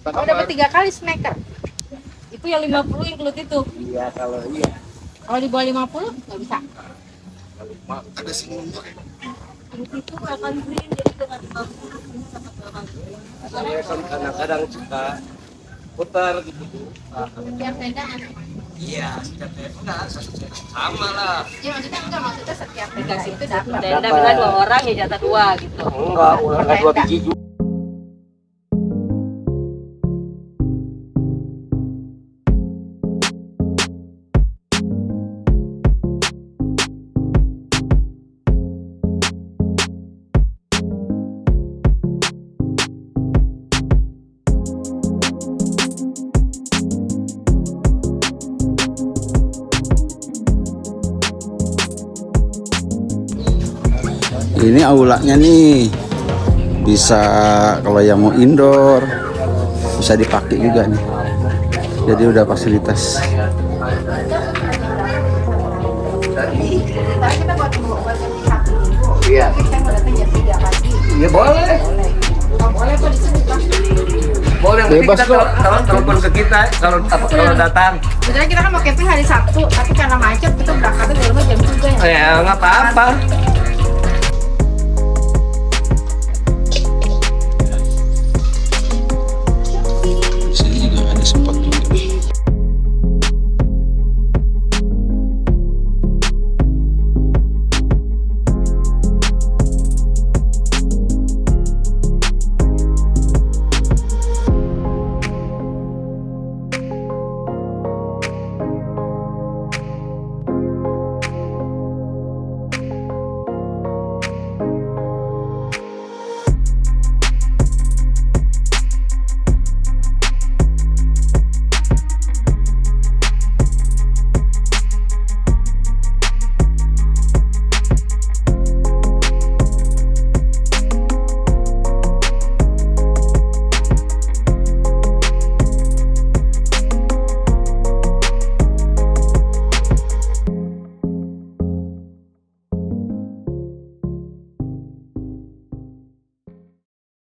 Oh, dapat 3 kali smaker. Itu yang 50 include itu. Iya, kalau iya. Kalau di bawah 50 nggak bisa. Ada semua. Itu akan green jadi dengan 50 Saya kan kadang-kadang suka putar gitu. setiap tenda. Iya, setiap enggak sama lah. Ya maksudnya setiap tenda itu dapat. Tenda bisa 2 orang ya jatah 2 gitu. Enggak, udah 2 biji juga. Ini aulanya nih bisa kalau yang mau indoor bisa dipakai juga nih. Jadi udah fasilitas. Iya. Iya boleh. Boleh kok disebut Pak. Boleh Bebas kok. Kalau telepon ke kita kalau datang. Sebenarnya kita kan mau camping hari Sabtu, tapi karena macet kita berangkatnya di rumah jam 3 ya. Ya nggak apa-apa.